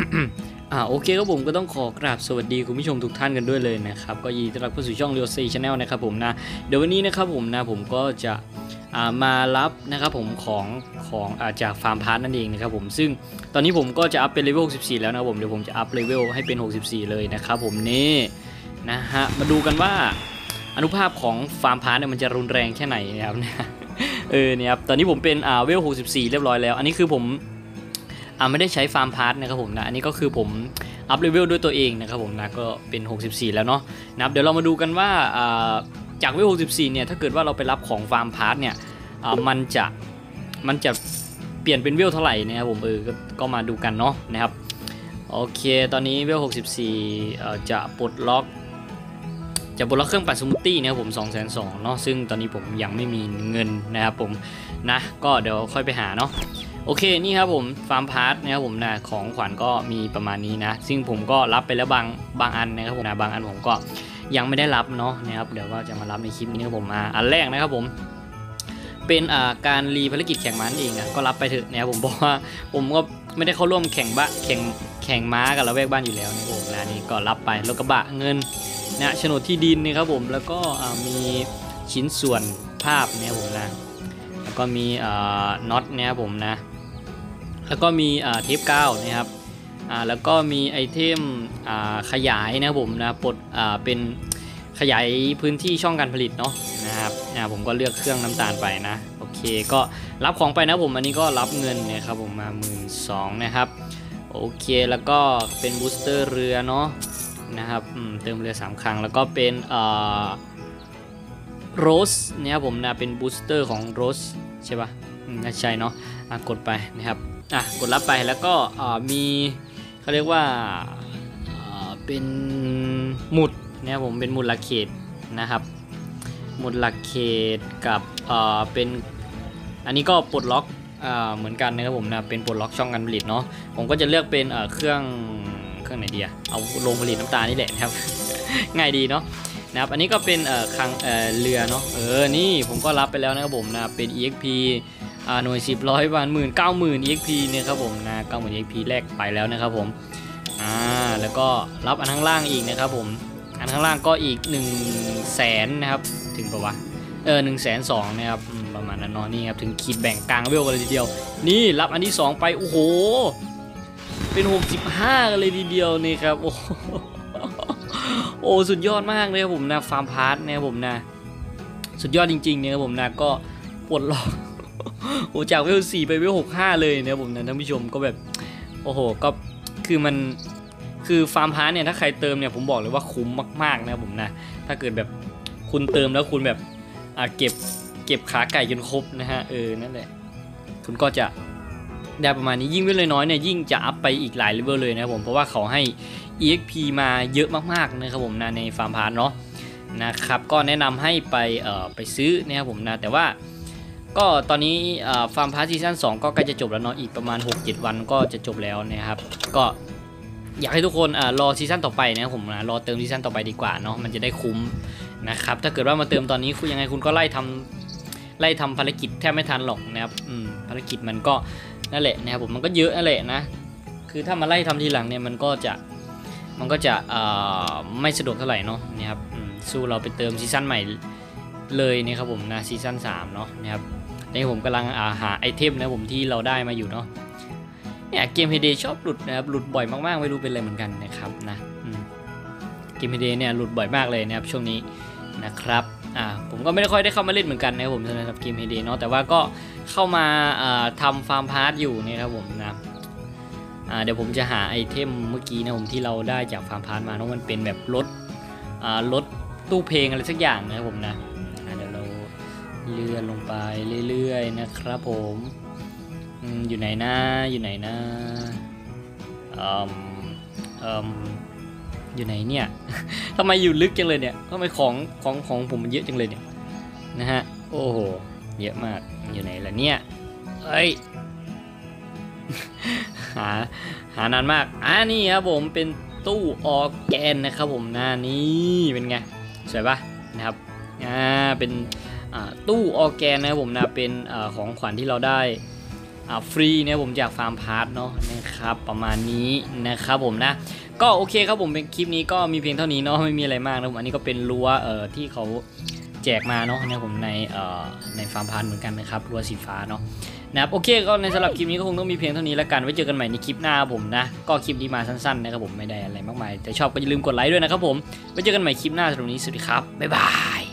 โอเคครับผมก็ต้องขอกราบสวัสดีคุณผู้ชมทุกท่านกันด้วยเลยนะครับก็ยินดีต้อนรับเข้าสู่ช่อง Real C Channel นะครับผมนะเดี๋ยววันนี้นะครับผมนะผมก็จะมารับนะครับผมของจากฟาร์มพาร์ทนั่นเองนะครับผมซึ่งตอนนี้ผมก็จะอัพเป็นเลเวล64แล้วนะครับผมเดี๋ยวผมจะอัพเลเวลให้เป็น64เลยนะครับผมนี่นะฮะมาดูกันว่าอนุภาพของฟาร์มพาร์ทเนี่ยมันจะรุนแรงแค่ไหนนะครับเนี่ยครับตอนนี้ผมเป็นเวล64เรียบร้อยแล้วอันนี้คือผมไม่ได้ใช้ฟาร์มพาร์ทนะครับผมนะอันนี้ก็คือผมอัพเลเวลด้วยตัวเองนะครับผมนะก็เป็น64แล้วเนาะนะครับเดี๋ยวเรามาดูกันว่าจากเวล64เนี่ยถ้าเกิดว่าเราไปรับของฟาร์มพาร์ทเนี่ยมันจะเปลี่ยนเป็นเวลเท่าไหร่นะครับผมก็มาดูกันเนาะนะครับโอเคตอนนี้เวล64จะปลดล็อกเครื่องปั่นสมูทตี้นะครับผม220,000เนาะซึ่งตอนนี้ผมยังไม่มีเงินนะครับผมนะก็เดี๋ยวค่อยไปหาเนาะโอเคนี่ครับผมฟาร์มพาร์ทนะครับผมนะของขวัญก็มีประมาณนี้นะซึ่งผมก็รับไปแล้วบางอันนะครับผมนะบางอันผมก็ยังไม่ได้รับเนาะนะครับเดี๋ยวก็จะมารับในคลิปนี้นะครับผมอันแรกนะครับผมเป็นการรีภารกิจแข่งม้าเองนะก็รับไปเถอะนะครับผมเพราะว่าผมก็ไม่ได้เข้าร่วมแข่งม้ากับละแวกบ้านอยู่แล้วนะครับผมนะนี่ก็รับไปรถกระบะเงินนะโฉนดที่ดินนะครับผมแล้วก็มีชิ้นส่วนภาพนะครับผมนะแล้วก็มีน็อตนะครับผมนะแล้วก็มีเทปกาวนะครับแล้วก็มีไอเทมขยายนะครับผมนะปลดเป็นขยายพื้นที่ช่องการผลิตเนาะนะครับผมก็เลือกเครื่องน้ำตาลไปนะโอเคก็รับของไปนะผมอันนี้ก็รับเงินนะครับผมมา12,000นะครับโอเคแล้วก็เป็นบูสเตอร์เรือเนาะนะครับเติมเรือ3ครั้งแล้วก็เป็นโรสเนี่ยผมนะเป็นบูสเตอร์ของโรสใช่ปะน่าใช่เนาะกดไปนะครับกดรับไปแล้วก็มีเขาเรียกว่าเป็นหมุดเนี่ยผมเป็นหมุดหลักเขตนะครับหมุดหลักเขตกับเป็นอันนี้ก็ปลดล็อกเหมือนกันนะครับผมนะเป็นปลดล็อกช่องการผลิตเนาะผมก็จะเลือกเป็นเครื่องไหนดีเอาโรงผลิตน้ำตาลนี่แหละนะครับ ง่ายดีเนาะนะครับอันนี้ก็เป็นคลังเรือเนาะนี่ผมก็รับไปแล้วนะครับผมนะเป็น EXP หน่วย10 100 วัน90,000 EXP เนี่ยครับผมนะ90,000 EXP แรกไปแล้วนะครับผมแล้วก็รับอันข้างล่างอีกนะครับผมอันข้างล่างก็อีก100,000นะครับถึงปะวะ120,000นะครับประมาณนั้นเนาะนี่ครับถึงขีดแบ่งกลางเวลกันเลยทีเดียวนี่รับอันที่2ไปโอ้โหเป็น65กันเลยทีเดียวนี่ครับโอ้สุดยอดมากเลยครับผมนะฟาร์มพาร์ทเนี่ยผมนะสุดยอดจริงๆเนี่ยครับผมนะก็ปลดล็อกโอ้จากเวล4ไปเวล65เลยเนี่ยผมนะท่านผู้ชมก็แบบโอ้โหก็คือฟาร์มพาร์ทเนี่ยถ้าใครเติมเนี่ยผมบอกเลยว่าคุ้มมากๆนะครับผมนะถ้าเกิดแบบคุณเติมแล้วคุณแบบเก็บขาไก่จนครบนะฮะนั่นแหละคุณก็จะได้ประมาณนี้ยิ่งเวลน้อยเนี่ยยิ่งจะอัพไปอีกหลายเลเวลเลยนะครับผมเพราะว่าเขาให้ EXP มาเยอะมากๆนะครับผมนะในฟาร์มพาร์ทเนาะนะครับก็แนะนำให้ไปซื้อนะครับผมนะแต่ว่าก็ตอนนี้ฟาร์มพาร์ทซีซั่น2ก็ใกล้จะจบแล้วเนาะอีกประมาณ 6-7 วันก็จะจบแล้วนะครับก็อยากให้ทุกคนรอซีซั่นต่อไปนะครับผมนะรอเติมซีซั่นต่อไปดีกว่าเนาะมันจะได้คุ้มนะครับถ้าเกิดว่ามาเติมตอนนี้คุณยังไงคุณก็ไล่ทำภารกิจแทบไม่ทันหรอกนะครับภารกิจมันก็นั่นแหละนะครับผมมันก็เยอะนั่นแหละนะคือถ้ามาไล่ทำทีหลังเนี่ยมันก็จะไม่สะดวกเท่าไหร่เนาะนะครับสู้เราไปเติมซีซั่นใหม่เลยนะครับผมนะซีซั่น3เนาะนะครับนี่ผมกำลังหาไอเทมนะผมที่เราได้มาอยู่เนาะเนี่ยเกมเฮเดชอบหลุดนะครับหลุดบ่อยมากๆไม่รู้เป็นอะไรเหมือนกันนะครับนะเกมเฮเดเนี่ยหลุดบ่อยมากเลยนะครับช่วงนี้นะครับผมก็ไม่ได้ค่อยได้เข้ามาเล่นเหมือนกันนะครับผมสำหรับเกมเฮเดเนาะแต่ว่าก็เข้ามาทำฟาร์มพาร์ทอยู่เนี่ยครับผมนะเดี๋ยวผมจะหาไอเทมเมื่อกี้นะผมที่เราได้จากฟาร์มพาร์ทมาเนาะมันเป็นแบบรถตู้เพลงอะไรสักอย่างนะครับผมนะเดี๋ยวเราเลื่อนลงไปเรื่อยๆนะครับผมอยู่ไหนนะอยู่ไหนเนี่ย ทำไมอยู่ลึกจังเลยเนี่ยทำไมของผมมันเยอะจังเลยเนี่ยนะฮะโอ้โหเยอะมากอยู่ไหนล่ะเนี่ยเอ้ย หานานมากนี่ครับผมเป็นตู้ออร์แกนนะครับผมนี่เป็นไงสวยปะนะครับเป็นตู้ออร์แกนนะครับผมนะเป็นของขวัญที่เราได้ฟรีเนี่ยผมจากฟาร์มพาร์ทเนาะนะครับประมาณนี้นะครับผมนะก็โอเคครับผมเป็นคลิปนี้ก็มีเพียงเท่านี้เนาะไม่มีอะไรมากนะผมอันนี้ก็เป็นรั้วที่เขาแจกมาเนาะเนี่ยผมในฟาร์มพาร์ทเหมือนกันนะครับรั้วสีฟ้าเนาะนะครับโอเคก็ในสำหรับคลิปนี้ก็คงต้องมีเพียงเท่านี้แล้วกันไว้เจอกันใหม่ในคลิปหน้าผมนะก็คลิปนี้มาสั้นๆนะครับผมไม่ได้อะไรมากมายแต่ชอบก็อย่าลืมกดไลค์ด้วยนะครับผมไว้เจอกันใหม่คลิปหน้าสำหรับวันนี้สวัสดีครับบ๊ายบาย